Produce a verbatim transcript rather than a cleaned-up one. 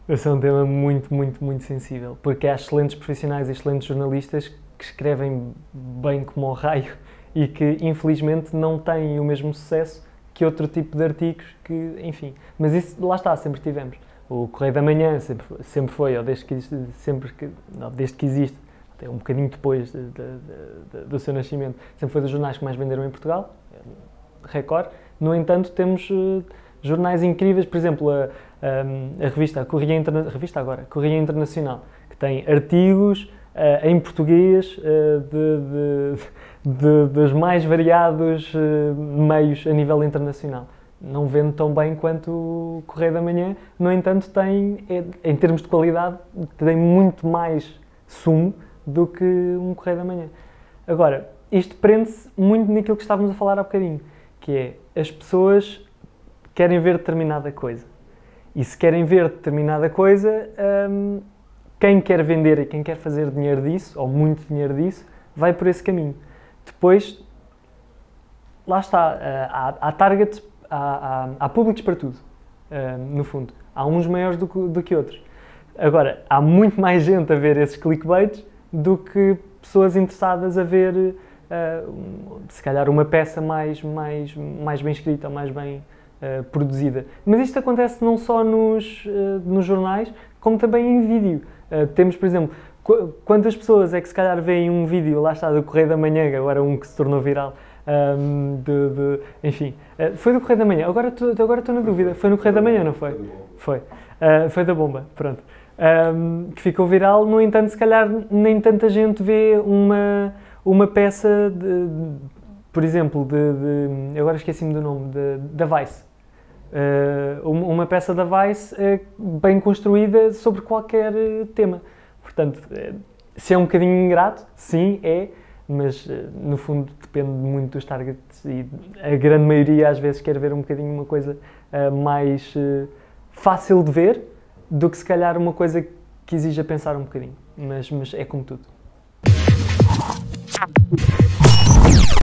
Esse é um tema muito, muito, muito sensível, porque há excelentes profissionais e excelentes jornalistas que escrevem bem como ao raio e que, infelizmente, não têm o mesmo sucesso que outro tipo de artigos que, enfim. Mas isso, lá está, sempre tivemos. O Correio da Manhã sempre, sempre foi, ou desde que, sempre que, não, desde que existe, até um bocadinho depois de, de, de, do seu nascimento, sempre foi dos jornais que mais venderam em Portugal, Record. No entanto, temos uh, jornais incríveis, por exemplo, a, a, a revista, a Correia, Interna revista agora, Correia Internacional, que tem artigos uh, em português uh, de, de, de, dos mais variados uh, meios a nível internacional. Não vende tão bem quanto o Correio da Manhã, no entanto, tem, em termos de qualidade, tem muito mais sumo do que um Correio da Manhã. Agora, isto prende-se muito naquilo que estávamos a falar há bocadinho, que é, as pessoas querem ver determinada coisa. E se querem ver determinada coisa, hum, quem quer vender e quem quer fazer dinheiro disso, ou muito dinheiro disso, vai por esse caminho. Depois, lá está, há, há targets, há, há, há públicos para tudo, hum, no fundo. Há uns maiores do, do que outros. Agora, há muito mais gente a ver esses clickbaits do que pessoas interessadas a ver, uh, se calhar, uma peça mais, mais, mais bem escrita, mais bem uh, produzida. Mas isto acontece não só nos, uh, nos jornais, como também em vídeo. Uh, temos, por exemplo, qu quantas pessoas é que se calhar veem um vídeo, lá está, do Correio da Manhã, agora um que se tornou viral, um, de, de, enfim, uh, foi do Correio da Manhã, agora estou agora na dúvida, foi no Correio da Manhã, não foi? Foi, uh, foi da Bomba, pronto. Um, que ficou viral, no entanto, se calhar nem tanta gente vê uma, uma peça, de, de, por exemplo, de, de agora esqueci-me do nome, de, da Vice. Uh, uma peça da Vice uh, bem construída sobre qualquer tema. Portanto, uh, se é um bocadinho ingrato, sim, é, mas uh, no fundo depende muito dos targets e a grande maioria às vezes quer ver um bocadinho uma coisa uh, mais uh, fácil de ver, do que se calhar uma coisa que exija pensar um bocadinho, mas, mas é como tudo.